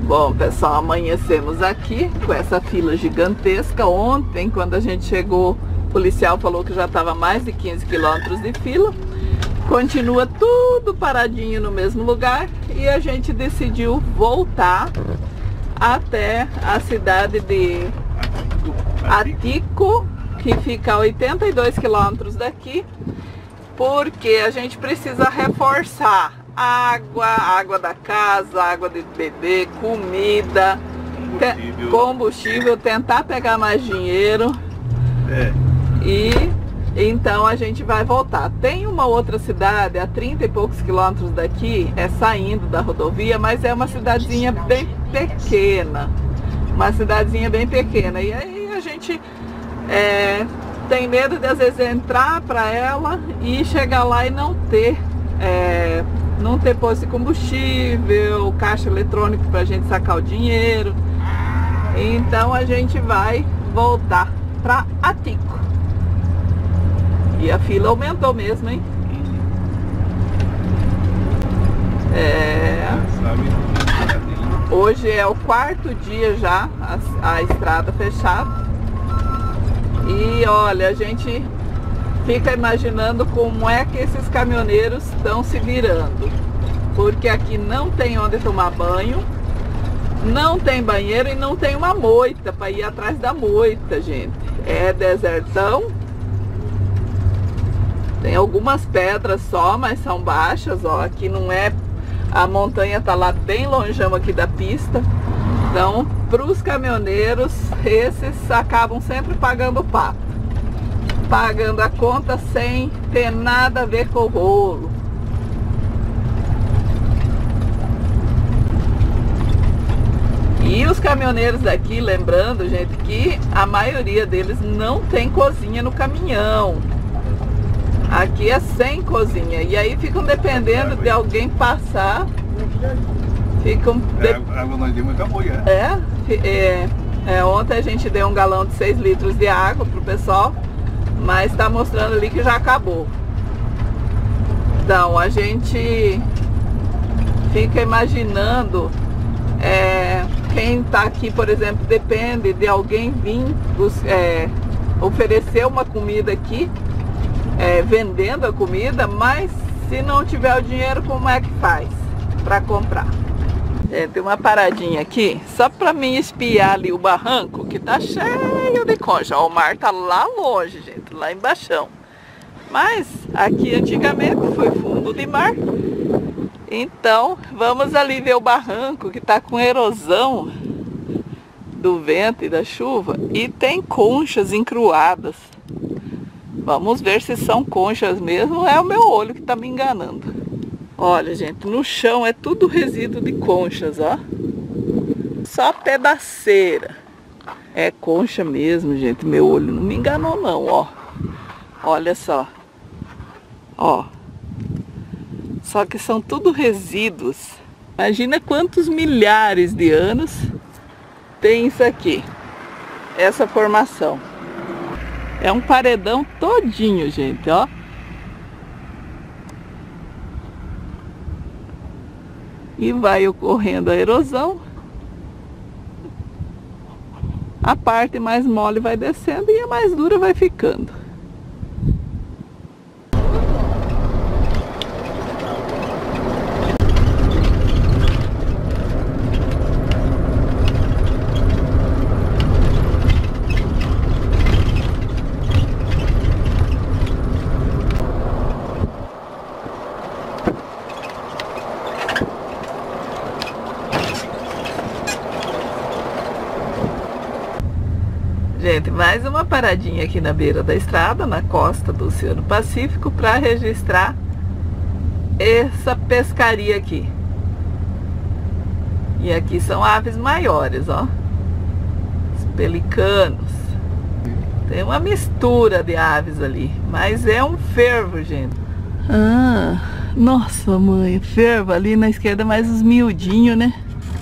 Bom, pessoal, amanhecemos aqui com essa fila gigantesca. Ontem, quando a gente chegou, o policial falou que já estava mais de 15 quilômetros de fila. Continua tudo paradinho no mesmo lugar e a gente decidiu voltar até a cidade de Atico, que fica a 82 quilômetros daqui, porque a gente precisa reforçar água da casa, água de beber, comida, combustível, tentar pegar mais dinheiro. E então a gente vai voltar. Tem uma outra cidade a 30 e poucos quilômetros daqui, saindo da rodovia, mas é uma cidadezinha bem pequena. Uma cidadezinha bem pequena. E aí a gente tem medo de às vezes entrar para ela e chegar lá e não ter posto de combustível, caixa eletrônico para a gente sacar o dinheiro. Então a gente vai voltar para Atico. E a fila aumentou mesmo, hein? Hoje é o 4º dia já a estrada fechada. E olha, a gente fica imaginando como é que esses caminhoneiros estão se virando. Porque aqui não tem onde tomar banho, não tem banheiro e não tem uma moita para ir atrás da moita, gente. É desertão. Tem algumas pedras só, mas são baixas, ó. Aqui não é... A montanha tá lá bem longeão aqui da pista. Então, para os caminhoneiros, esses acabam sempre pagando o pato. Pagando a conta sem ter nada a ver com o rolo. E os caminhoneiros daqui, lembrando, gente, que a maioria deles não tem cozinha no caminhão. Aqui é sem cozinha. E aí ficam dependendo de alguém passar. Água nós demos acabou já. Ontem a gente deu um galão de 6 litros de água pro pessoal, mas tá mostrando ali que já acabou. Então a gente fica imaginando, quem tá aqui, por exemplo, depende de alguém vir oferecer uma comida aqui, vendendo a comida, mas se não tiver o dinheiro, como é que faz para comprar? Tem uma paradinha aqui, só para mim espiar ali o barranco, que tá cheio de concha. Ó, o mar tá lá longe, gente, lá embaixo. Mas aqui antigamente foi fundo de mar. Então vamos ali ver o barranco, que tá com erosão do vento e da chuva. E tem conchas encruadas. Vamos ver se são conchas mesmo ou é o meu olho que tá me enganando. Olha, gente, no chão é tudo resíduo de conchas, ó. Só pedaceira. É concha mesmo, gente. Meu olho não me enganou não, ó. Olha só. Ó. Só que são tudo resíduos. Imagina quantos milhares de anos tem isso aqui. Essa formação. É um paredão todinho, gente, ó. E vai ocorrendo a erosão. A parte mais mole vai descendo e a mais dura vai ficando. Gente, mais uma paradinha aqui na beira da estrada, na costa do Oceano Pacífico, para registrar essa pescaria aqui. E aqui são aves maiores, ó. Os pelicanos. Tem uma mistura de aves ali, mas é um fervo, gente. Ah, nossa mãe, fervo ali na esquerda, mais os miudinhos, né?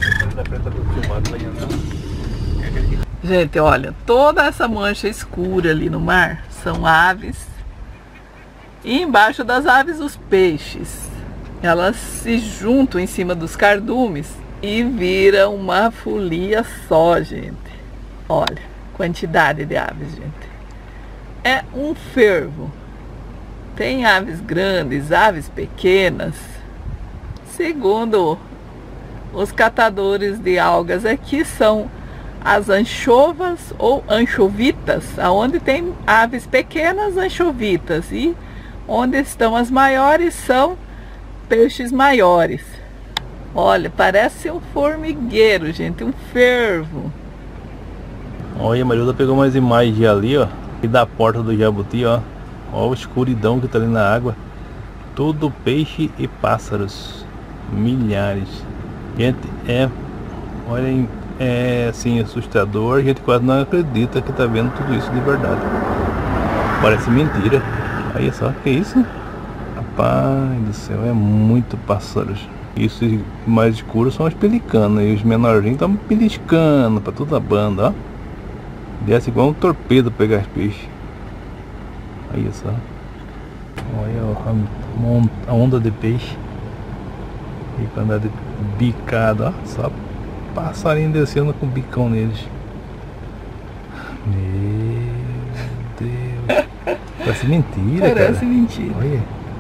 Gente, olha, toda essa mancha escura ali no mar são aves. E embaixo das aves os peixes. Elas se juntam em cima dos cardumes e vira uma folia só, gente. Olha, quantidade de aves, gente. É um fervo. Tem aves grandes, aves pequenas. Segundo os catadores de algas aqui, são as anchovas ou anchovitas, aonde tem aves pequenas, anchovitas, e onde estão as maiores são peixes maiores. Olha, parece um formigueiro, gente, um fervo. Olha, a Marilda pegou umas imagens de ali, ó, e da porta do Jabuti, ó. Olha a escuridão que tá ali na água. Tudo peixe e pássaros. Milhares. Gente, olha, é assim, assustador. A gente quase não acredita que tá vendo tudo isso de verdade. Parece mentira. Olha só, que isso? Rapaz do céu, é muito pássaros. Isso mais escuro são os pelicanos. E os menorzinhos estão beliscando pra toda a banda, ó. Desce igual um torpedo pegar os peixes. Olha só. Olha a onda de peixe. E quando é de bicada, ó. Só passarinho descendo com o bicão neles. Meu Deus. Parece mentira, cara. Parece mentira. Olha.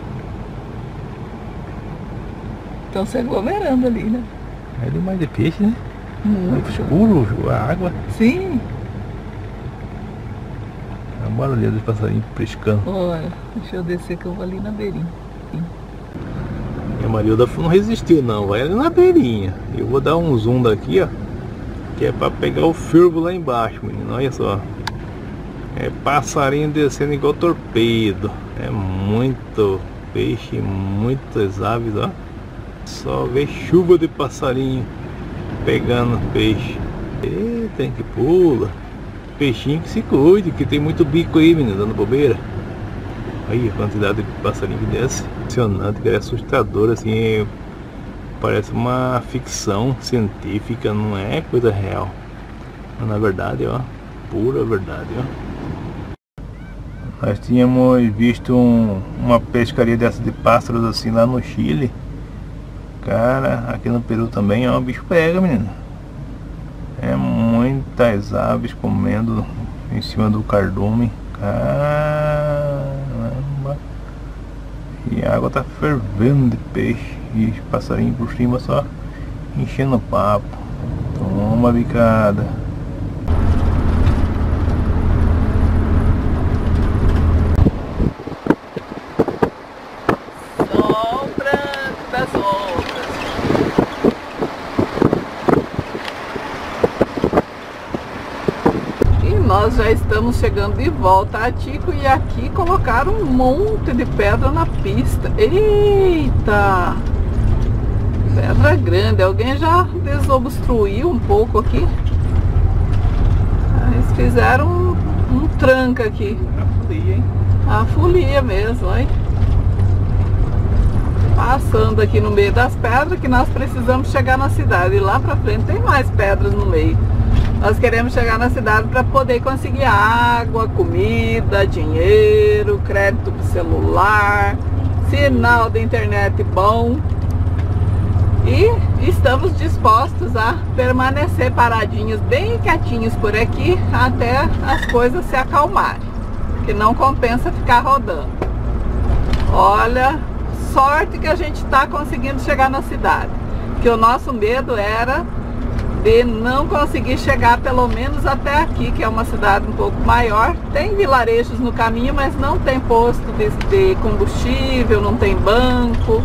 Estão se aglomerando ali, né? É demais de peixe, né? Muito escuro, a água. Sim. A barulheira dos passarinhos pescando. Olha, deixa eu descer que eu vou ali na beirinha. Sim. E a Marilda não resistiu não, vai ali na beirinha. Eu vou dar um zoom daqui, ó. Que é pra pegar o fervo lá embaixo, menino. Olha só. É passarinho descendo igual torpedo. É muito peixe, muitas aves, ó. Só vê chuva de passarinho pegando peixe. E tem que pula. Peixinho que se cuide, que tem muito bico aí, menino, dando bobeira. Aí a quantidade de passarinho que desce. Impressionante, que é assustador, assim. Parece uma ficção científica, não é coisa real. Mas na verdade, ó, pura verdade, ó. Nós tínhamos visto uma pescaria dessa de pássaros assim lá no Chile. Cara, aqui no Peru também, ó, o bicho pega, menino. É muitas aves comendo em cima do cardume. Caramba. E a água tá fervendo de peixe. E os passarinhos por cima só enchendo o papo. Toma bicada. Nós já estamos chegando de volta a Tico e aqui colocaram um monte de pedra na pista. Eita! Pedra grande. Alguém já desobstruiu um pouco aqui. Eles fizeram um tranca aqui. A folia, hein? A folia mesmo, hein? Passando aqui no meio das pedras que nós precisamos chegar na cidade. E lá pra frente tem mais pedras no meio. Nós queremos chegar na cidade para poder conseguir água, comida, dinheiro, crédito para celular, sinal de internet bom. E estamos dispostos a permanecer paradinhos, bem quietinhos por aqui, até as coisas se acalmarem. Que não compensa ficar rodando. Olha, sorte que a gente está conseguindo chegar na cidade. Que o nosso medo era de não conseguir chegar pelo menos até aqui, que é uma cidade um pouco maior. Tem vilarejos no caminho, mas não tem posto de combustível, não tem banco.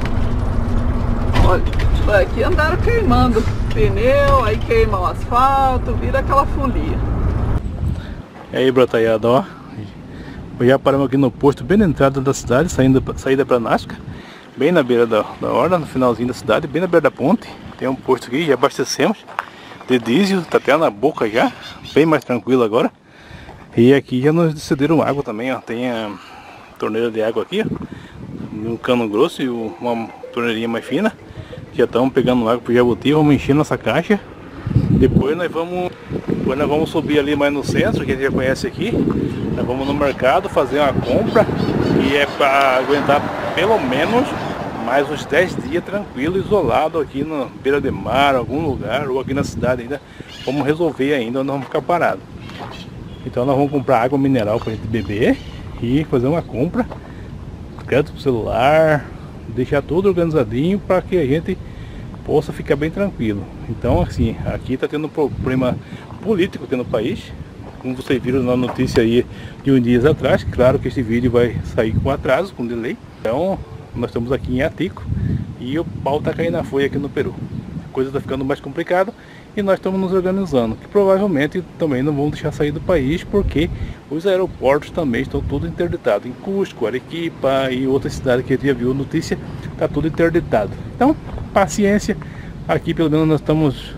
Olha, aqui andaram queimando pneu, aí queimam o asfalto, vira aquela folia. E aí, brotaiada, ó. Já paramos aqui no posto, bem na entrada da cidade, saída para Nasca, bem na beira da orla, no finalzinho da cidade, bem na beira da ponte. Tem um posto aqui, já abastecemos de diesel, tá até na boca já, bem mais tranquilo agora. E aqui já nos cederam água também, ó. Tem a torneira de água aqui, ó, um cano grosso e uma torneirinha mais fina. Já estamos pegando água pro Jabuti, vamos encher nossa caixa. Depois nós vamos subir ali mais no centro, que a gente já conhece aqui. Nós vamos no mercado fazer uma compra e é para aguentar pelo menos mais uns 10 dias tranquilo, isolado aqui na beira de mar, algum lugar, ou aqui na cidade ainda. Vamos resolver ainda, nós vamos ficar parados. Então nós vamos comprar água mineral para a gente beber e fazer uma compra, crédito pro celular, deixar tudo organizadinho para que a gente possa ficar bem tranquilo. Então assim, aqui está tendo um problema político aqui no país, como vocês viram na notícia aí de uns dias atrás. Claro que este vídeo vai sair com atraso, com delay. Então nós estamos aqui em Atico e o pau está caindo na folha aqui no Peru. A coisa está ficando mais complicada e nós estamos nos organizando, que provavelmente também não vão deixar sair do país, porque os aeroportos também estão tudo interditados. Em Cusco, Arequipa e outras cidades que a gente já viu notícia, está tudo interditado. Então, paciência. Aqui pelo menos nós estamos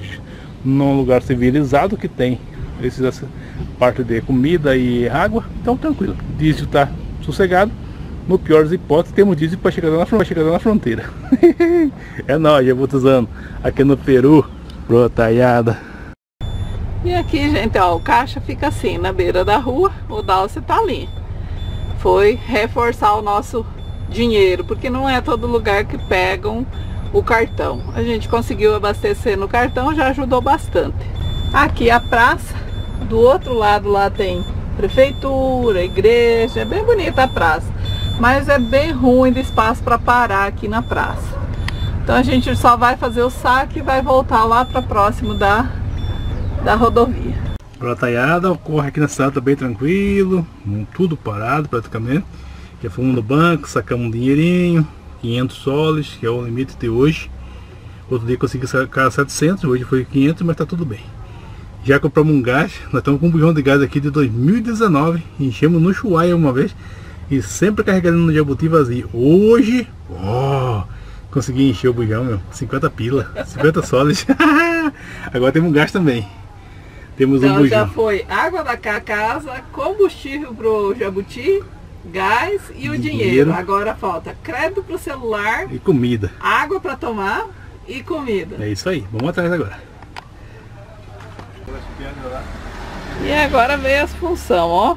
num lugar civilizado que tem essa parte de comida e água, então tranquilo. Diesel está sossegado. No pior das hipóteses, temos diesel para chegar na fronteira. É nóis, Jabutizando, aqui no Peru, brotaiada. E aqui, gente, ó, o caixa fica assim, na beira da rua, o Dalcio tá ali. Foi reforçar o nosso dinheiro, porque não é todo lugar que pegam o cartão. A gente conseguiu abastecer no cartão, já ajudou bastante. Aqui a praça, do outro lado lá tem prefeitura, igreja, é bem bonita a praça. Mas é bem ruim de espaço para parar aqui na praça. Então a gente só vai fazer o saque e vai voltar lá para próximo da rodovia. Brotaiada, ocorre aqui na cidade, tá bem tranquilo, tudo parado praticamente. Já fomos no banco, sacamos um dinheirinho, 500 soles, que é o limite de hoje. Outro dia consegui sacar 700, hoje foi 500, mas tá tudo bem. Já compramos um gás, nós estamos com um bujão de gás aqui de 2019, enchemos no Ushuaia uma vez. E sempre carregando no Jabuti vazio. Hoje, consegui encher o bujão, meu. 50 pila, 50 soles. Agora temos um gás também. Temos então, um bujão. Já foi água da casa, combustível pro Jabuti, gás e o dinheiro. Agora falta crédito pro celular. E comida. Água para tomar e comida. É isso aí, vamos atrás agora. E agora veio as funções, ó.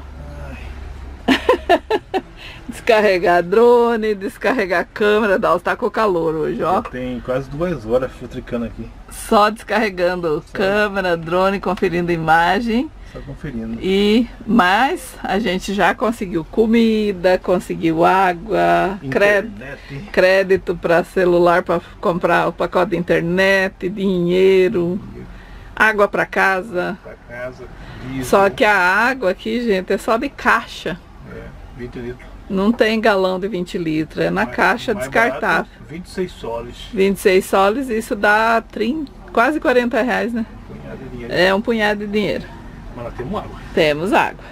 Descarregar drone, descarregar câmera, tá com calor hoje, ó. Tem quase 2 horas filtricando aqui. Só descarregando câmera, drone, conferindo imagem. Só conferindo. Mas a gente já conseguiu comida, conseguiu água, crédito para celular, para comprar o pacote de internet, dinheiro, água para casa. Só que a água aqui, gente, é só de caixa. 20 litros. Não tem galão de 20 litros, é na caixa descartável. Barato, 26 soles. 26 soles, isso dá quase 40 reais, né? Um punhado de dinheiro. É um punhado de dinheiro. Mas nós temos água. Temos água.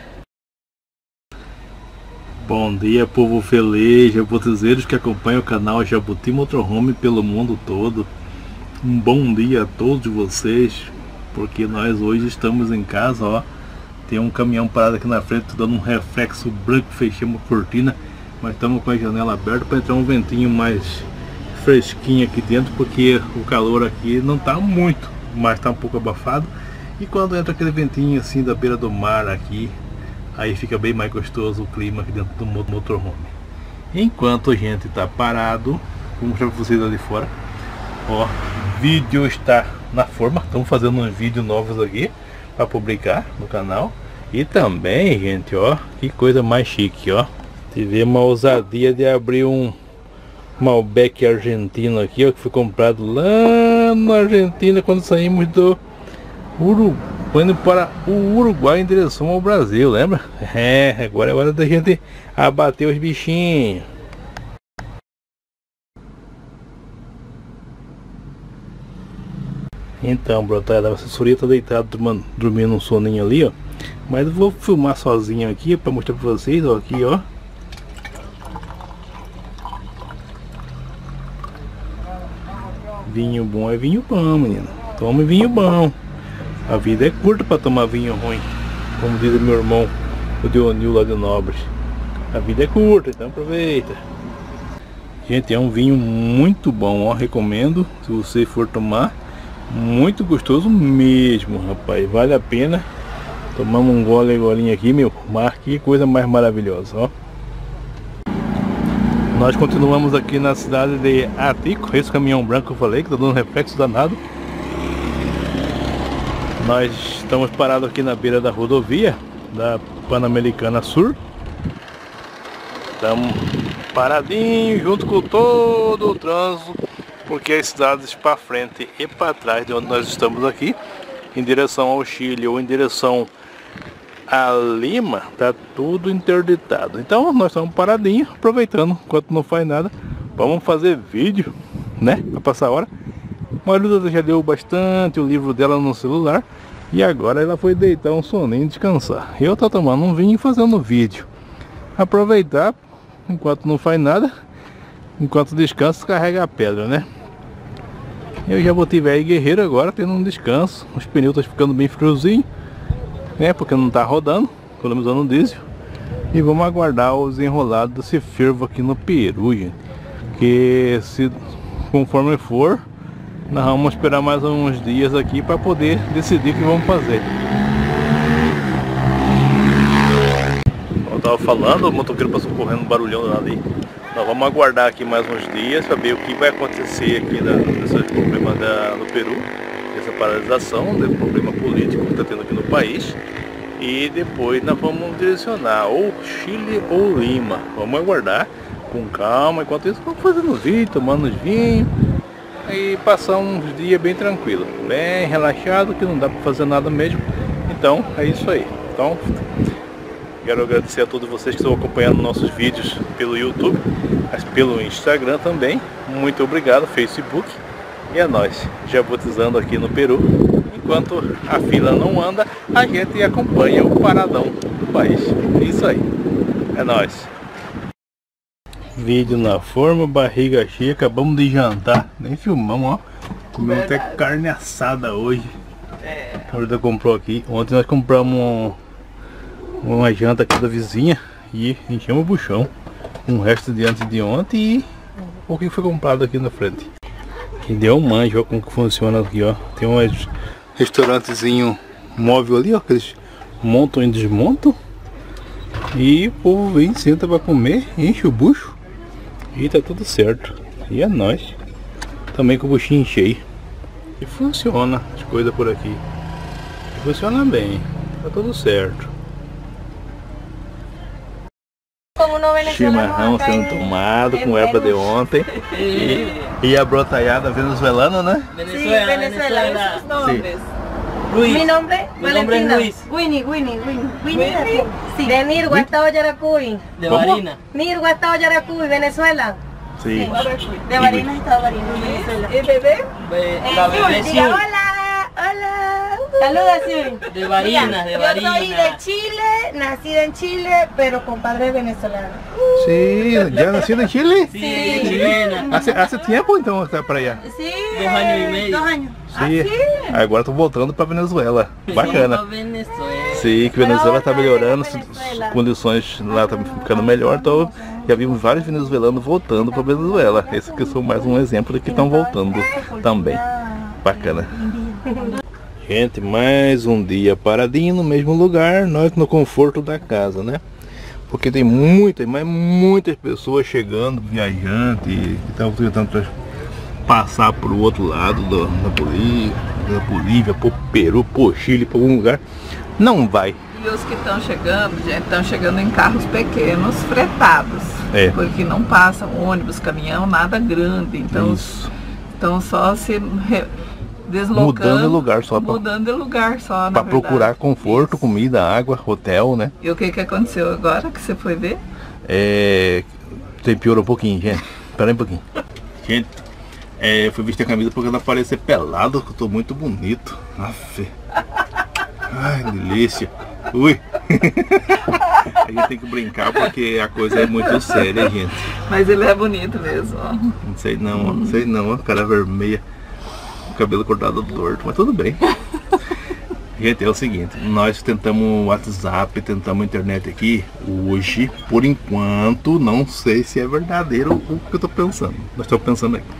Bom dia, povo feliz, jabutizeiros que acompanham o canal Jabuti Motorhome pelo mundo todo. Um bom dia a todos vocês, porque nós hoje estamos em casa, ó. Tem um caminhão parado aqui na frente, dando um reflexo branco, fechamos a cortina, mas estamos com a janela aberta para entrar um ventinho mais fresquinho aqui dentro, porque o calor aqui não está muito, mas está um pouco abafado. E quando entra aquele ventinho assim da beira do mar aqui, aí fica bem mais gostoso o clima aqui dentro do motorhome. Enquanto a gente está parado, vou mostrar para vocês ali fora. Ó, vídeo está na forma, estamos fazendo uns vídeos novos aqui para publicar no canal. E também, gente, ó, que coisa mais chique, ó. Tivemos a ousadia de abrir um Malbec argentino aqui, ó, que foi comprado lá na Argentina quando saímos do Uruguai, indo para o Uruguai em direção ao Brasil, lembra? É, agora é hora da gente abater os bichinhos. Então, brotada, a assessoria tá deitada dormindo um soninho ali, ó. Mas eu vou filmar sozinho aqui para mostrar para vocês, ó, aqui, ó. Vinho bom é vinho bom, menino. Tome vinho bom. A vida é curta para tomar vinho ruim, como diz o meu irmão, o Dionil lá de Nobres. A vida é curta, então aproveita. Gente, é um vinho muito bom, ó, recomendo se você for tomar. Muito gostoso mesmo, rapaz, vale a pena. Tomamos um golinho aqui, meu, mas que coisa mais maravilhosa, ó. Nós continuamos aqui na cidade de Atico. Esse caminhão branco que eu falei, que tá dando reflexo danado. Nós estamos parados aqui na beira da rodovia da Pan-Americana Sur. Estamos paradinhos junto com todo o trânsito, porque as cidades para frente e para trás de onde nós estamos aqui, em direção ao Chile ou em direção a Lima, tá tudo interditado. Então nós estamos paradinhos, aproveitando enquanto não faz nada. Vamos fazer vídeo, né, para passar a hora. A Marilda já deu bastante o livro dela no celular e agora ela foi deitar um soninho e descansar. Eu tô tomando um vinho e fazendo vídeo. Aproveitar enquanto não faz nada, enquanto descansa, carrega a pedra, né? Eu já botei velho guerreiro agora, tendo um descanso. Os pneus estão ficando bem friozinhos, né? Porque não tá rodando, economizando diesel. E vamos aguardar o desenrolado desse fervo aqui no Peru, gente. Que se conforme for, nós vamos esperar mais uns dias aqui para poder decidir o que vamos fazer. Como eu tava falando, o motoqueiro passou correndo um barulhão ali. Nós vamos aguardar aqui mais uns dias para ver o que vai acontecer aqui nesse problema no Peru, essa paralisação, do problema político que está tendo aqui no país. E depois nós vamos direcionar ou Chile ou Lima. Vamos aguardar com calma. Enquanto isso, vamos fazendo vídeo, tomando uns vinhos e passar uns dias bem tranquilo, bem relaxado, que não dá para fazer nada mesmo. Então é isso aí. Então quero agradecer a todos vocês que estão acompanhando nossos vídeos pelo YouTube, mas pelo Instagram também. Muito obrigado, Facebook. E é nóis, já botizando aqui no Peru. Enquanto a fila não anda, a gente acompanha o paradão do país. É isso aí, é nóis. Vídeo na forma, barriga cheia, acabamos de jantar, nem filmamos, ó. Comemos até carne assada hoje. A Marilda comprou aqui. Ontem nós compramos uma janta aqui da vizinha e enchemos o buchão. Um resto de antes de ontem e o que foi comprado aqui na frente. E deu um manjo, ó, como que funciona aqui, ó. Tem um restaurantezinho móvel ali, ó, que eles montam e desmontam. E o povo vem, senta pra comer, enche o bucho e tá tudo certo. E é nóis. Também com o buchinho cheio. E funciona as coisas por aqui. Funciona bem, tá tudo certo. Chimarrão sendo tomado com erva de ontem. E a brotallada venezuelana, né? Venezuela. Sí. Luis. Mi nombre Luis. Winnie. Sí. De Nirgua, Estado Yaracuy. De Barinas. Nirgua, Estado Yaracuy, Venezuela. Sí. De Barinas, Estado Barinas, Venezuela. ¿Y bebé? La bebé Diga, hola. Saluda, sí. De Barinas, de Yo Barinas. soy de Chile, nacida en Chile, pero con padre venezolano. Sí, ¿ya nacido en Chile? Sí, chilena. Hace tiempo então está para allá. Sí. 2 años y medio. 2 años. Sim. Agora tô voltando para Venezuela. Bacana. Pra Venezuela. Sim, que Venezuela tá melhorando, as Venezuela. condições lá tá ficando melhor, então já vimos vários venezuelanos voltando para Venezuela. Esse aqui são mais um exemplo de que estão voltando também. Bacana. Gente, mais um dia paradinho no mesmo lugar, nós no conforto da casa, né? Porque tem muitas pessoas chegando, viajantes, que estão tentando passar para o outro lado da Bolívia, pro Peru, pro Chile, para algum lugar. Não vai. E os que estão chegando, gente, estão chegando em carros pequenos, fretados. É. Porque não passam ônibus, caminhão, nada grande. Então estão só se deslocando. Mudando de lugar só. Mudando de lugar só, Para procurar conforto, comida, água, hotel, né? E o que aconteceu agora que você foi ver? Tem piorou um pouquinho, gente. Espera aí um pouquinho. Gente, eu fui vestir a camisa porque ela parece pelado, que eu tô muito bonito. Aff. Ai, delícia. Ui. A gente tem que brincar porque a coisa é muito séria, gente. Mas ele é bonito mesmo, ó. Não sei não, ó, cara vermelha, cabelo cortado torto, mas tudo bem. Gente, é o seguinte, nós tentamos o WhatsApp, tentamos a internet aqui. Hoje, por enquanto, não sei se é verdadeiro o que eu tô pensando. Nós estamos pensando aí.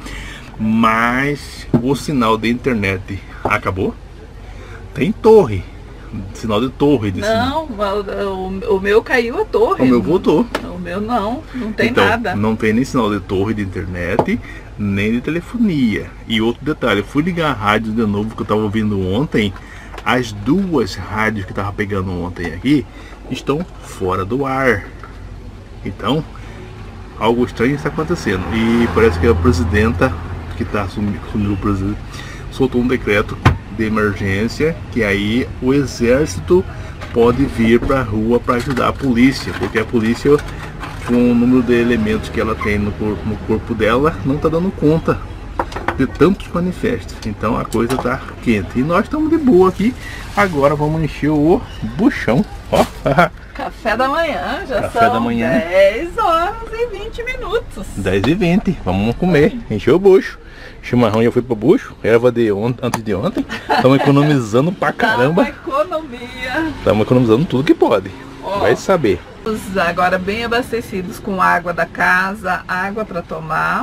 Mas o sinal de internet acabou. Tem torre. Sinal de torre. Não, o meu caiu a torre. O meu voltou. O meu não tem então, nada. Não tem nem sinal de torre de internet, nem de telefonia. E outro detalhe, eu fui ligar a rádio de novo que eu estava ouvindo ontem. As duas rádios que estava pegando ontem aqui estão fora do ar. Então, algo estranho está acontecendo. E parece que a presidenta que está assumindo o presidente soltou um decreto de emergência, que aí o exército pode vir para a rua para ajudar a polícia, porque a polícia, com o número de elementos que ela tem no corpo dela, não está dando conta de tantos manifestos. Então a coisa está quente. E nós estamos de boa aqui. Agora vamos encher o buchão. Ó. Café da manhã, já Café são da manhã. 10 horas e 20 minutos. 10h20, vamos comer, encher o bucho. Chimarrão já foi pro bucho, erva de antes de ontem. Estamos economizando pra caramba. Estamos economizando tudo que pode. Ó, vai saber. Agora bem abastecidos com água da casa, água para tomar.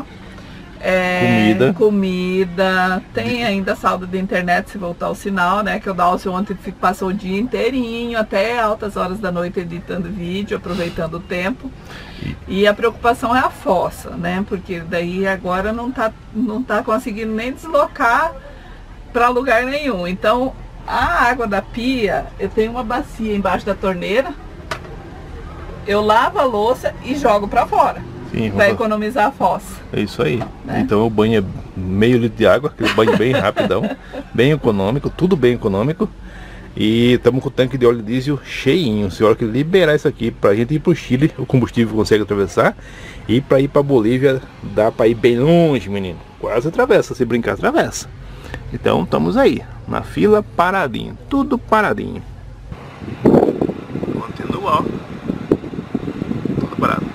Comida, tem ainda saldo de internet se voltar o sinal, né? Que o Dalcio ontem passou o dia inteirinho, até altas horas da noite editando vídeo, aproveitando o tempo. E a preocupação é a fossa, né? Porque daí agora não tá conseguindo nem deslocar para lugar nenhum. Então a água da pia, eu tenho uma bacia embaixo da torneira, eu lavo a louça e jogo para fora. Vai economizar a fossa. É isso aí, né? Então eu banho meio litro de água, aquele banho bem rapidão, bem econômico, tudo bem econômico. E estamos com o tanque de óleo diesel cheinho. Se a hora que liberar isso aqui pra gente ir pro Chile, o combustível consegue atravessar. E para ir pra Bolívia dá para ir bem longe, menino. Quase atravessa, se brincar atravessa. Então estamos aí, na fila paradinho, tudo paradinho. Continua, ó. Tudo parado.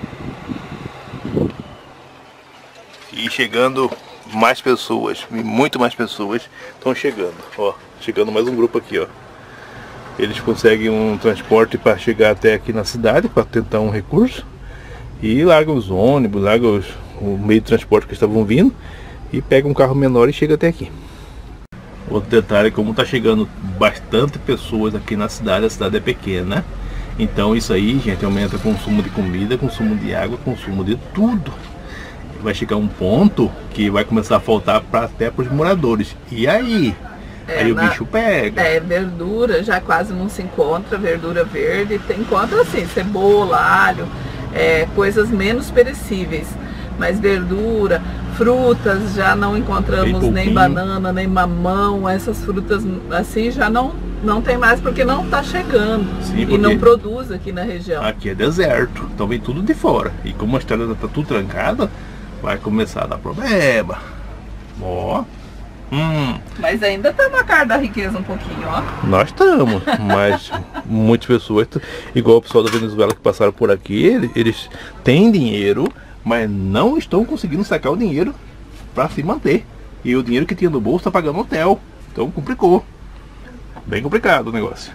E chegando mais pessoas, muito mais pessoas estão chegando, ó, chegando mais um grupo aqui, ó. Eles conseguem um transporte para chegar até aqui na cidade, para tentar um recurso, e largam os ônibus, largam o meio de transporte que estavam vindo, e pegam um carro menor e chega até aqui. Outro detalhe, como está chegando bastante pessoas aqui na cidade, a cidade é pequena, então isso aí, gente, aumenta o consumo de comida, consumo de água, consumo de tudo. Vai chegar um ponto que vai começar a faltar até para os moradores. E aí? Aí o bicho pega. Verdura já quase não se encontra, verdura verde. Encontra assim, cebola, alho, coisas menos perecíveis. Mas verdura, frutas já não encontramos, nem banana, nem mamão. Essas frutas assim já não tem mais, porque não está chegando. Sim, e não produz aqui na região. Aqui é deserto, então vem tudo de fora. E como a estrada está tudo trancada, vai começar a dar problema. Ó. Mas ainda estamos a cara da riqueza um pouquinho, ó. Nós estamos, mas muitas pessoas, igual o pessoal da Venezuela que passaram por aqui, eles têm dinheiro, mas não estão conseguindo sacar o dinheiro para se manter. E o dinheiro que tinha no bolso está pagando hotel. Então complicou. Bem complicado o negócio.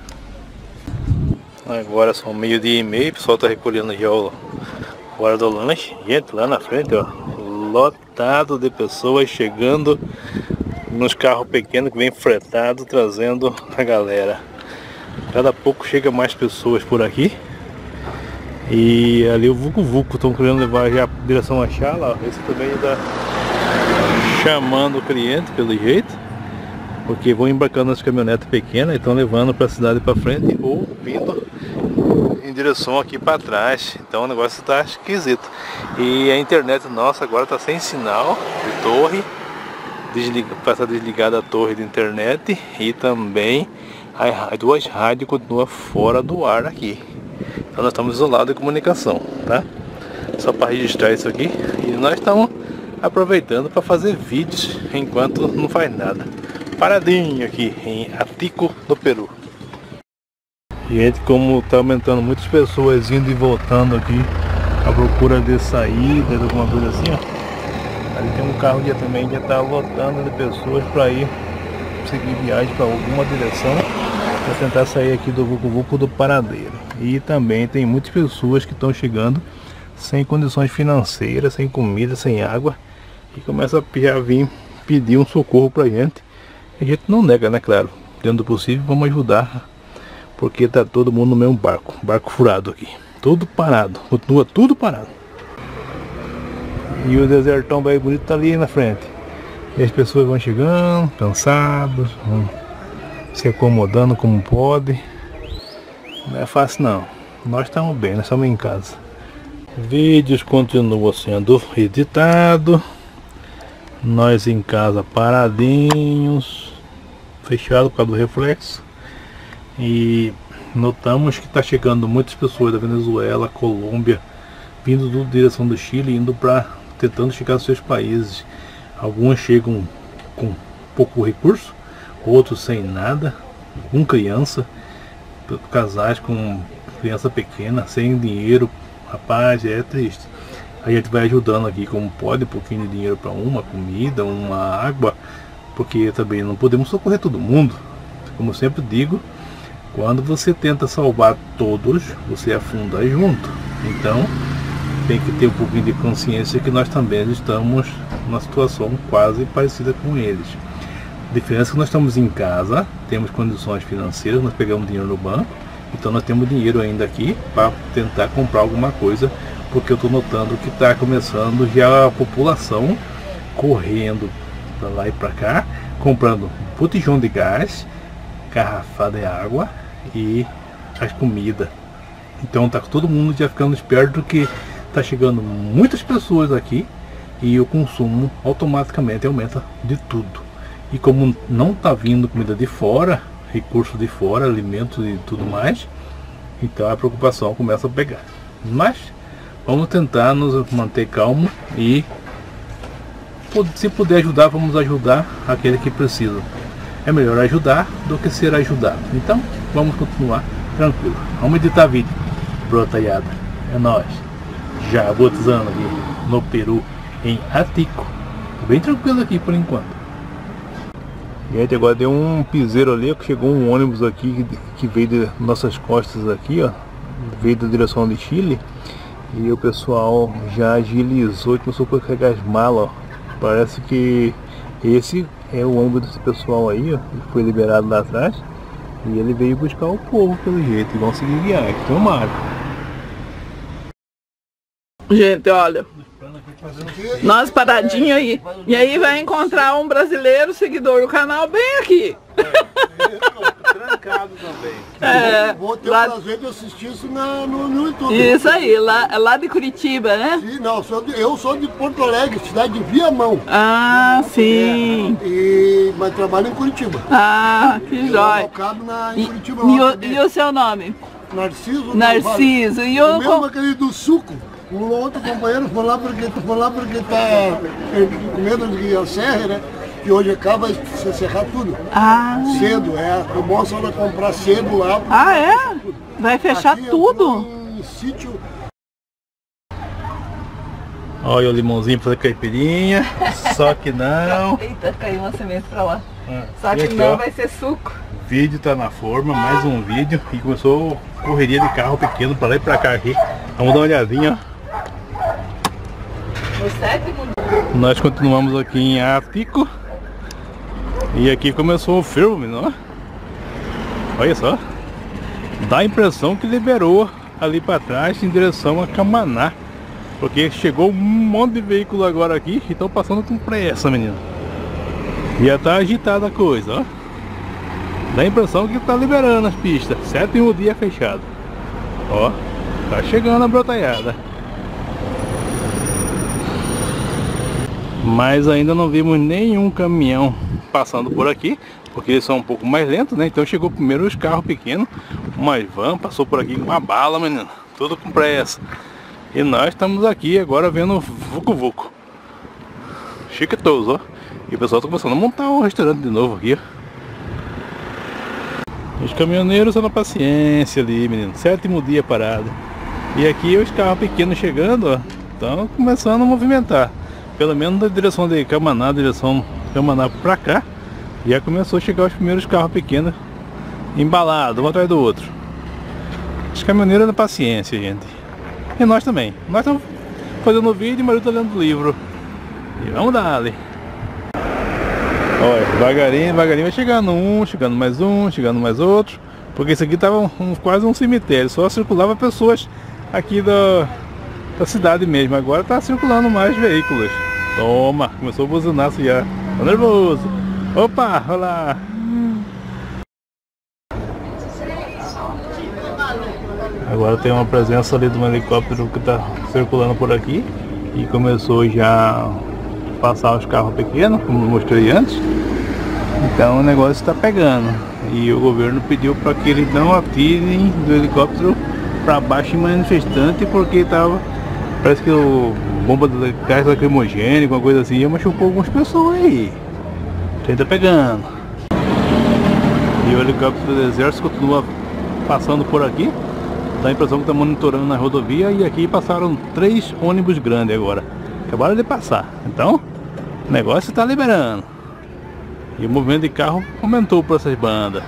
Agora são 12h30, o pessoal está recolhendo já a hora do lanche. Gente, lá na frente, ó, lotado de pessoas chegando nos carros pequenos que vem fretado, trazendo a galera. Cada pouco chega mais pessoas por aqui. E ali o Vucu Vucu estão querendo levar já em direção a Chala. Esse também está chamando o cliente pelo jeito, porque vão embarcando nas caminhonetas pequenas e estão levando para a cidade para frente ou vindo em direção aqui para trás. Então o negócio está esquisito. E a internet nossa agora está sem sinal de torre. Está desligada a torre de internet e também as duas rádios continuam fora do ar aqui. Então nós estamos isolados de comunicação, tá? Só para registrar isso aqui. E nós estamos aproveitando para fazer vídeos enquanto não faz nada. Paradinho aqui em Atico, no Peru. Gente, como está aumentando, muitas pessoas indo e voltando aqui à procura de saída, de alguma coisa assim, ó. Ali tem um carro que também já está lotando de pessoas para ir seguir viagem para alguma direção, para tentar sair aqui do Vucu Vucu do paradeiro. E também tem muitas pessoas que estão chegando sem condições financeiras, sem comida, sem água, e começa a vir pedir um socorro para a gente. A gente não nega, né, claro, dentro do possível vamos ajudar, porque tá todo mundo no mesmo barco furado aqui. Tudo parado, continua tudo parado. E o desertão bem bonito tá ali na frente. E as pessoas vão chegando, cansados, vão se acomodando como pode. Não é fácil não. Nós estamos bem, nós estamos em casa. Vídeos continuam sendo editados. Nós em casa paradinhos, fechado por causa do reflexo. E notamos que está chegando muitas pessoas da Venezuela, Colômbia, vindo da direção do Chile, indo para tentando chegar aos seus países. Alguns chegam com pouco recurso, outros sem nada, com criança, casais com criança pequena, sem dinheiro. Rapaz, é triste. A gente vai ajudando aqui como pode, um pouquinho de dinheiro para uma comida, uma água, porque também não podemos socorrer todo mundo. Como eu sempre digo, quando você tenta salvar todos, você afunda junto. Então, tem que ter um pouquinho de consciência que nós também estamos numa situação quase parecida com eles. A diferença é que nós estamos em casa, temos condições financeiras, nós pegamos dinheiro no banco, então nós temos dinheiro ainda aqui para tentar comprar alguma coisa, porque eu estou notando que está começando já a população correndo para lá e para cá, comprando botijão de gás, garrafa de água e as comidas. Então está todo mundo já ficando esperto que está chegando muitas pessoas aqui e o consumo automaticamente aumenta de tudo. E como não está vindo comida de fora, recursos de fora, alimentos e tudo mais, então a preocupação começa a pegar. Mas vamos tentar nos manter calmo e se puder ajudar, vamos ajudar aquele que precisa. É melhor ajudar do que ser ajudado. Então vamos continuar tranquilo. Vamos editar vídeo. Brotaiada, é nóis. Já botizando aqui no Peru, em Atico. Bem tranquilo aqui por enquanto. Gente, agora deu um piseiro ali, que chegou um ônibus aqui que veio de nossas costas aqui, ó, veio da direção de Chile, e o pessoal já agilizou e começou a carregar as malas, ó. Parece que esse é o ônibus desse pessoal aí, ó, que foi liberado lá atrás, e ele veio buscar o povo pelo jeito, e vão seguir viagem, tomara. Gente, olha, nós paradinho aí, e aí vai encontrar um brasileiro seguidor do canal bem aqui. Trancado também. É, vou ter lá... o prazer de assistir isso no YouTube. Isso aí, lá de Curitiba, né? Sim, não, eu sou de Porto Alegre, cidade de Viamão. Ah, sim. Mas trabalho em Curitiba. Ah, que jóia. Em Curitiba. E o seu nome? Narciso. Narciso. E o mesmo aquele do suco. Um outro companheiro foi lá porque tá com medo de a serra, né? Que hoje acaba de se encerrar tudo. Ah. Cedo, eu mostro ela comprar cedo lá. Ah, é? Vai fechar aqui tudo? Um sítio. Olha o limãozinho para fazer caipirinha, só que não. Eita, caiu uma semente pra lá. Só e que aqui, não, ó, vai ser suco. O vídeo tá na forma, mais um vídeo. E começou correria de carro pequeno para lá e para cá aqui. Vamos dar uma olhadinha, ó. No sétimo. Nós continuamos aqui em Atico. E aqui começou o filme, não é? Olha só. Dá a impressão que liberou ali para trás em direção a Camaná. Porque chegou um monte de veículo agora aqui e estão passando com pressa, menino. Já tá agitada a coisa, ó. Dá a impressão que tá liberando as pistas. 7º dia fechado. Ó, tá chegando a brotaiada. Mas ainda não vimos nenhum caminhão passando por aqui, porque eles são um pouco mais lentos, né? Então chegou primeiro os carros pequenos, uma van passou por aqui com uma bala, menino, tudo com pressa. E nós estamos aqui agora vendo o Vucu Vucu. Chiquetoso, ó. E o pessoal está começando a montar um restaurante de novo aqui, ó. Os caminhoneiros estão na paciência ali, menino. 7º dia parado. E aqui os carros pequenos chegando, ó, estão começando a movimentar. Pelo menos da direção de Camaná, direção Camaná pra cá, já começou a chegar os primeiros carros pequenos embalados, um atrás do outro. Os caminhoneiros na paciência, gente. E nós também. Nós estamos fazendo vídeo e o marido está lendo o livro. E vamos dar ali. Olha, devagarinho vai chegando um, chegando mais outro. Porque isso aqui estava quase um cemitério. Só circulava pessoas aqui da cidade mesmo. Agora tá circulando mais veículos. Toma, começou a buzinar já. Tô nervoso. Opa, olha lá. Agora tem uma presença ali de um helicóptero que tá circulando por aqui. E começou já a passar os carros pequenos, como eu mostrei antes. Então o negócio está pegando. E o governo pediu para que eles não atirem do helicóptero para baixo em manifestante, porque tava, parece que o bomba de gás lacrimogêneo, uma coisa assim, machucou algumas pessoas aí. Tá pegando. E o helicóptero do exército continua passando por aqui. Dá a impressão que está monitorando na rodovia. E aqui passaram 3 ônibus grandes agora. Acabaram de passar. Então o negócio está liberando. E o movimento de carro aumentou para essas bandas.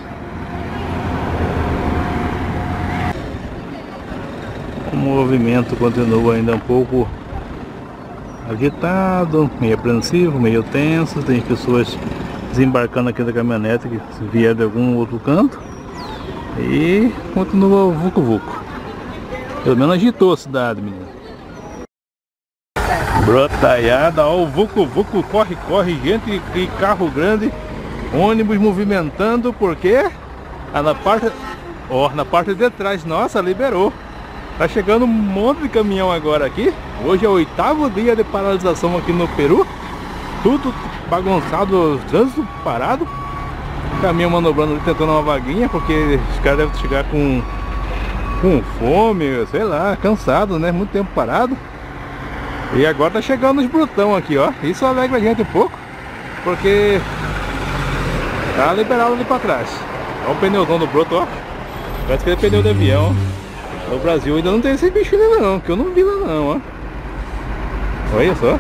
O movimento continua ainda um pouco agitado, meio apreensivo, meio tenso. Tem pessoas desembarcando aqui da caminhonete que vieram de algum outro canto. E continua o vucu-vucu. Pelo menos agitou a cidade, menino. Brotaiada, ó, o vucu-vucu, corre, corre, gente e carro grande, ônibus movimentando, porque na parte de trás, nossa, liberou. Tá chegando um monte de caminhão agora aqui. Hoje é o 8º dia de paralisação aqui no Peru. Tudo bagunçado, trânsito parado. Caminhão manobrando ali, tentando uma vaguinha, porque os caras devem chegar com fome, sei lá, cansado, né? Muito tempo parado. E agora tá chegando os brutão aqui, ó. Isso alegra a gente um pouco, porque tá liberado ali pra trás. Olha o pneuzão do broto, ó. Parece que é pneu de avião. No Brasil ainda não tem esse bicho ainda não, que eu não vi lá não, ó. Olha só.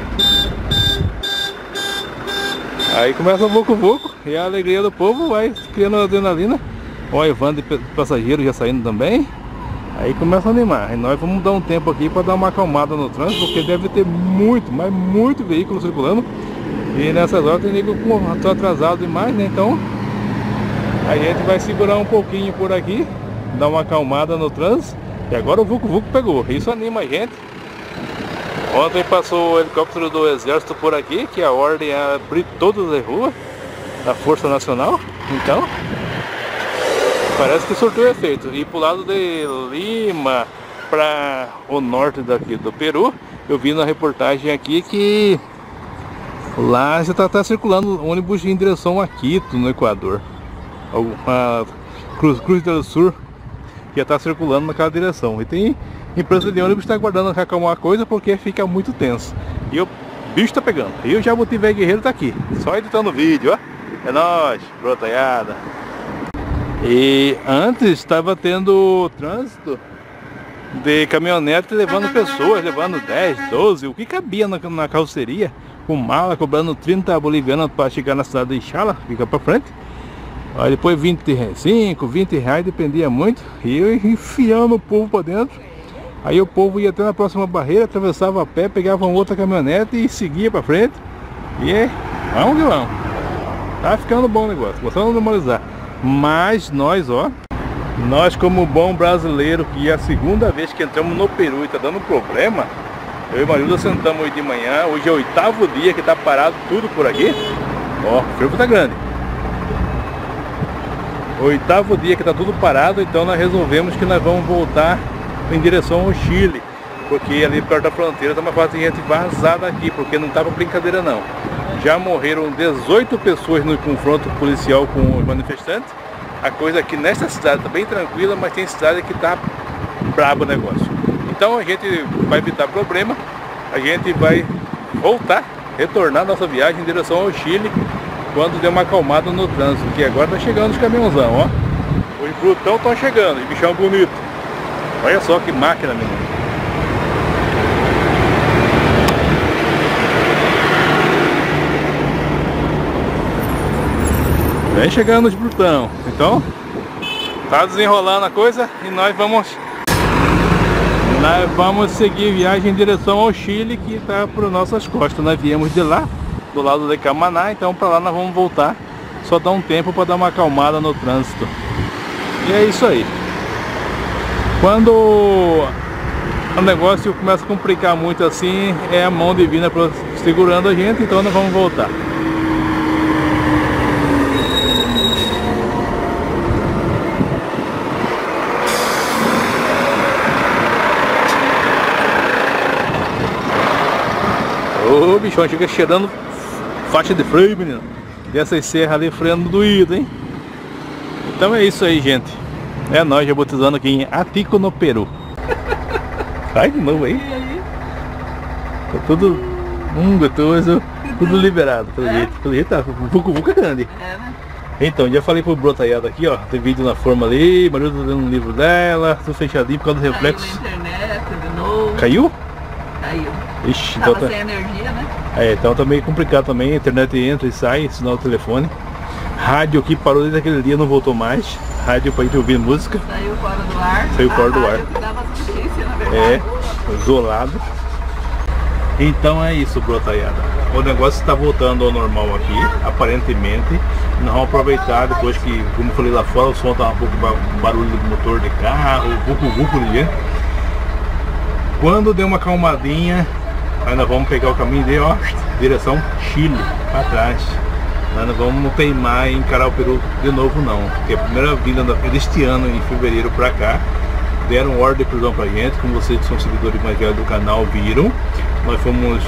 Aí começa o vucu-vucu e a alegria do povo vai criando adrenalina. Olha o van de passageiros já saindo também. Aí começa a animar. E nós vamos dar um tempo aqui para dar uma acalmada no trânsito, porque deve ter muito, mas muito veículo circulando. E nessas horas tem nego com atrasado demais, né? Então a gente vai segurar um pouquinho por aqui, dar uma acalmada no trânsito. E agora o vucu-vucu pegou. Isso anima a gente. Ontem passou o helicóptero do exército por aqui, que a ordem é abrir todas as ruas da Força Nacional. Então parece que surtiu efeito. E pro lado de Lima, para o norte daqui do Peru, eu vi na reportagem aqui que lá já tá circulando ônibus em direção a Quito, no Equador. A Cruz do Sul já está circulando naquela direção. E tem empresa de ônibus que está aguardando acalmar a coisa, porque fica muito tenso. E o bicho tá pegando. E o Jabuti Velho Guerreiro tá aqui, só editando o vídeo, ó. É nóis, brotaiada. E antes estava tendo trânsito de caminhonete levando pessoas, levando 10, 12, o que cabia na carroceria, com mala, cobrando 30 bolivianos para chegar na cidade de Ixala, fica para frente. Aí depois 25, 20 reais, dependia muito. E eu enfiando o povo para dentro. Aí o povo ia até na próxima barreira, atravessava a pé, pegava uma outra caminhonete e seguia para frente. E vamos que vamos. Tá ficando bom o negócio, começando a normalizar. Mas nós, ó, nós como bom brasileiro, que é a segunda vez que entramos no Peru e tá dando problema. Eu e Marilda sentamos hoje de manhã, hoje é o 8º dia que tá parado tudo por aqui. Ó, o frio tá grande. 8º dia que tá tudo parado, então nós resolvemos que nós vamos voltar em direção ao Chile. Porque ali perto da fronteira tá uma parte de gente vazada aqui, porque não tá pra brincadeira não. Já morreram 18 pessoas no confronto policial com os manifestantes. A coisa aqui nessa cidade tá bem tranquila, mas tem cidade que tá brabo o negócio. Então a gente vai evitar problema, a gente vai voltar, retornar nossa viagem em direção ao Chile quando der uma acalmada no trânsito, que agora tá chegando os caminhãozão, ó. Os brutão estão chegando, os bichão bonito. Olha só que máquina, menino. Vem chegando os brutão. Então tá desenrolando a coisa e nós vamos seguir viagem em direção ao Chile, que está por nossas costas. Nós viemos de lá, do lado de Camaná, então para lá nós vamos voltar. Só dá um tempo para dar uma acalmada no trânsito. E é isso aí. Quando O negócio começa a complicar muito assim, é a mão divina segurando a gente, então nós vamos voltar. Ô bichão, chega cheirando faixa de freio, menino. Dessas serras ali, freando doído, hein? Então é isso aí, gente. É nós jabotizando aqui em Atico, no Peru. Sai de novo aí. Tá tudo gostoso, tudo liberado, pelo jeito. Pelo jeito tá vucu-vucu grande. Né? Então, já falei pro Brotaiada aqui, ó. Tem vídeo na forma ali, Maria tá dando um livro dela, tudo fechadinho por causa do reflexo. Caiu na internet de novo. Caiu? Caiu. Ixi, Tava então tá... sem energia, né? É, então tá meio complicado também, a internet entra e sai, sinal do telefone. Rádio aqui parou desde aquele dia, não voltou mais. Rádio pra gente ouvir música. Saiu fora do ar. Saiu fora do ar. Que dava notícia, na verdade. É, isolado. Então é isso, Brotaiada. O negócio está voltando ao normal aqui, aparentemente. Nós vamos aproveitar depois que, como eu falei lá fora, o som tá um pouco barulho do motor de carro, vucu-vucu de gente. Quando der uma calmadinha, aí nós vamos pegar o caminho de, ó, direção Chile, para trás. Nós não vamos teimar em encarar o Peru de novo não, porque a primeira vinda deste ano, em fevereiro para cá, deram ordem de prisão pra gente, como vocês que são seguidores mais velhos do canal viram. Nós fomos,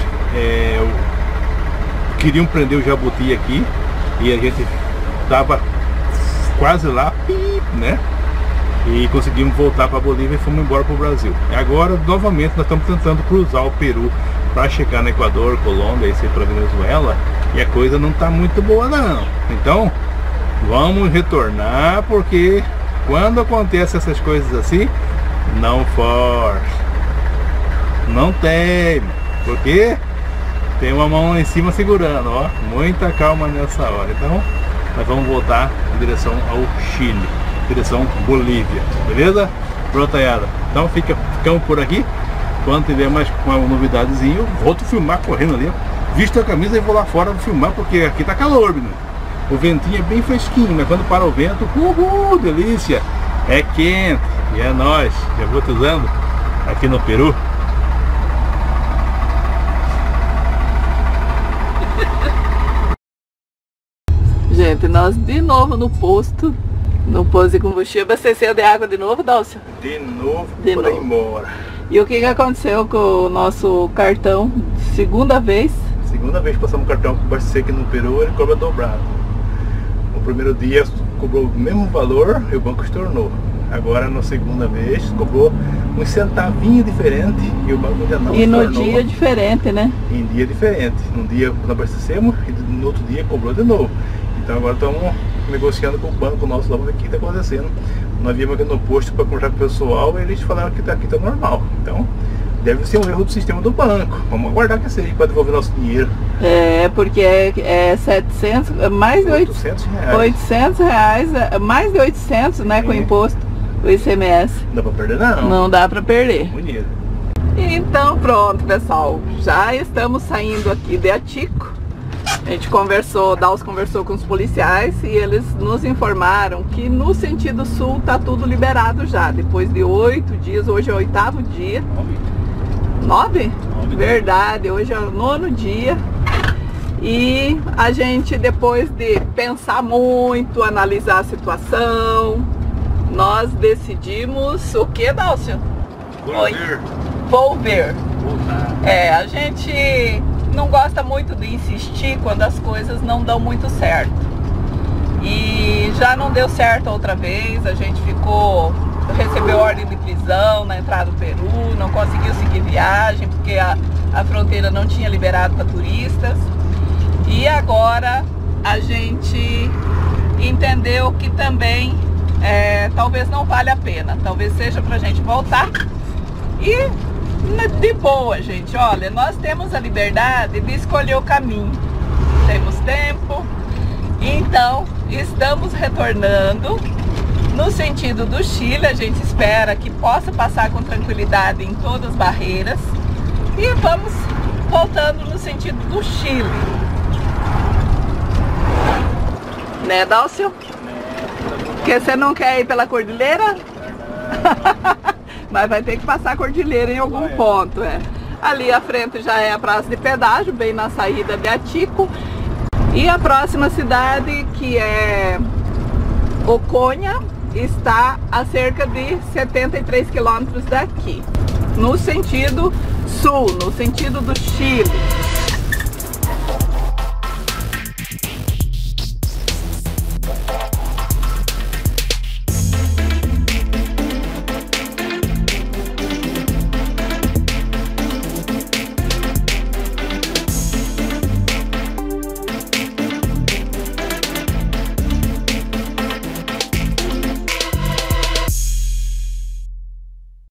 queriam prender o jabuti aqui, e a gente tava quase lá, né? E conseguimos voltar para Bolívia e fomos embora para o Brasil. E agora, novamente, nós estamos tentando cruzar o Peru para chegar no Equador, Colômbia e para Venezuela. E a coisa não está muito boa não. Então, vamos retornar, porque quando acontece essas coisas assim, não force. Não teme, porque tem uma mão lá em cima segurando, ó. Muita calma nessa hora. Então, nós vamos voltar em direção ao Chile. Direção Bolívia, beleza? Brotaiada. Então ficamos por aqui. Quando tiver mais uma novidadezinha, eu volto a filmar correndo ali. Visto a camisa e vou lá fora filmar, porque aqui tá calor, menino. O ventinho é bem fresquinho, mas quando para o vento, delícia! É quente. E é nóis, já vou usando aqui no Peru. Gente, nós de novo no posto. No posto de combustível, abasteceu de água de novo, Dálcio? De novo, de para ir embora. E o que aconteceu com o nosso cartão? Segunda vez? Segunda vez que passamos o cartão para abastecer aqui no Peru, ele cobra dobrado. O primeiro dia cobrou o mesmo valor e o banco estornou. Agora na segunda vez cobrou uns centavinhos diferente e o banco ainda não estornou. E no dia diferente, né? Em dia diferente. Num dia nós abastecemos e no outro dia cobrou de novo. Então agora estamos negociando com o banco nosso lá para ver o que está acontecendo. Nós viemos aqui no posto para conversar com o pessoal e eles falaram que aqui tá normal. Então deve ser um erro do sistema do banco. Vamos aguardar que seja para devolver nosso dinheiro. É, porque é 700, mais de 800 reais. 800 reais, mais de 800, né, com imposto, o ICMS. Não dá para perder não. Não dá para perder. Bonito. Então pronto, pessoal. Já estamos saindo aqui de Atico. A gente conversou, Dálcio conversou com os policiais e eles nos informaram que no sentido sul tá tudo liberado já. Depois de 8 dias, hoje é o 8º dia. 9? Verdade, hoje é o 9º dia. E a gente, depois de pensar muito, analisar a situação, nós decidimos o que, Dálcio? Volver. É, a gente não gosta muito de insistir quando as coisas não dão muito certo. E já não deu certo outra vez, a gente recebeu ordem de prisão na entrada do Peru, não conseguiu seguir viagem porque a fronteira não tinha liberado para turistas. E agora a gente entendeu que também talvez não vale a pena, talvez seja pra gente voltar. E de boa, gente, olha, nós temos a liberdade de escolher o caminho, temos tempo, então estamos retornando no sentido do Chile. A gente espera que possa passar com tranquilidade em todas as barreiras e vamos voltando no sentido do Chile, né, Dálcio? Porque você não quer ir pela cordilheira? Mas vai ter que passar a cordilheira em algum ponto, é. Ali à frente já é a praça de pedágio, bem na saída de Atico. E a próxima cidade, que é Oconha, está a cerca de 73 quilômetros daqui, no sentido sul, no sentido do Chile.